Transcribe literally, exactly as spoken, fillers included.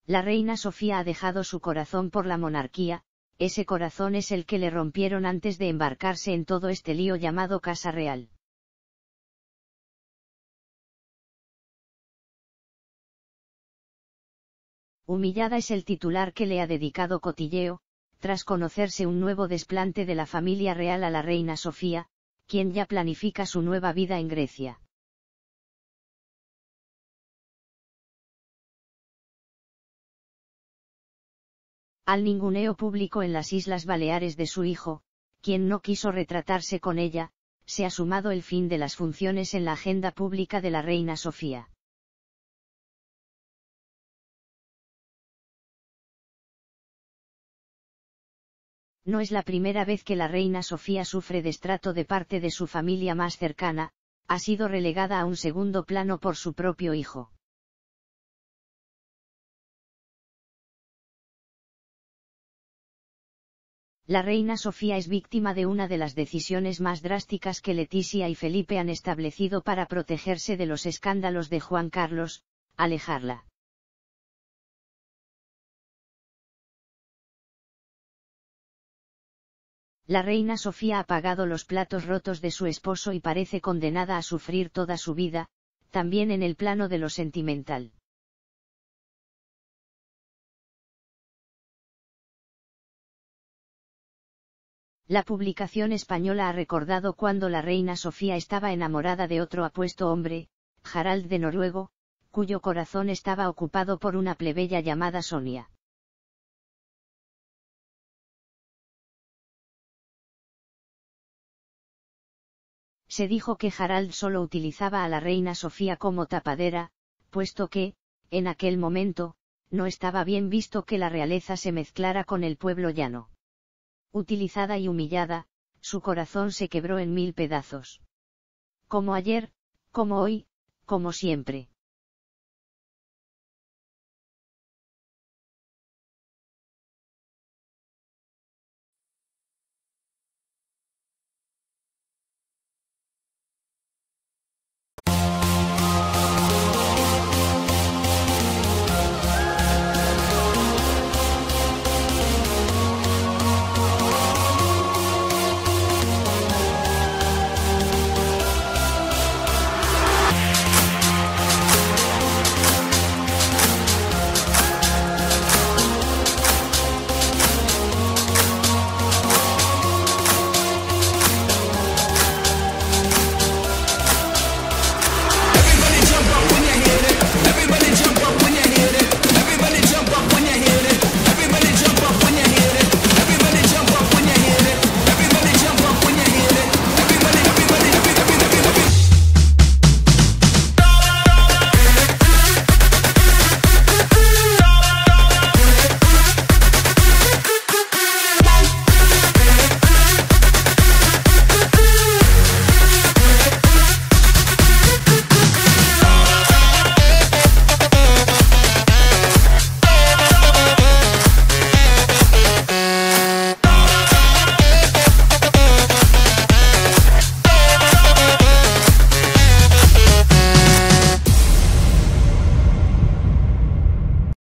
La reina Sofía ha dejado su corazón por la monarquía, ese corazón es el que le rompieron antes de embarcarse en todo este lío llamado Casa Real. Humillada es el titular que le ha dedicado Cotilleo, tras conocerse un nuevo desplante de la familia real a la reina Sofía, quien ya planifica su nueva vida en Grecia. Al ninguneo público en las Islas Baleares de su hijo, quien no quiso retratarse con ella, se ha sumado el fin de las funciones en la agenda pública de la reina Sofía. No es la primera vez que la reina Sofía sufre destrato de parte de su familia más cercana, ha sido relegada a un segundo plano por su propio hijo. La reina Sofía es víctima de una de las decisiones más drásticas que Leticia y Felipe han establecido para protegerse de los escándalos de Juan Carlos, alejarla. La reina Sofía ha pagado los platos rotos de su esposo y parece condenada a sufrir toda su vida, también en el plano de lo sentimental. La publicación española ha recordado cuando la reina Sofía estaba enamorada de otro apuesto hombre, Harald de Noruego, cuyo corazón estaba ocupado por una plebeya llamada Sonia. Se dijo que Harald solo utilizaba a la reina Sofía como tapadera, puesto que, en aquel momento, no estaba bien visto que la realeza se mezclara con el pueblo llano. Utilizada y humillada, su corazón se quebró en mil pedazos. Como ayer, como hoy, como siempre.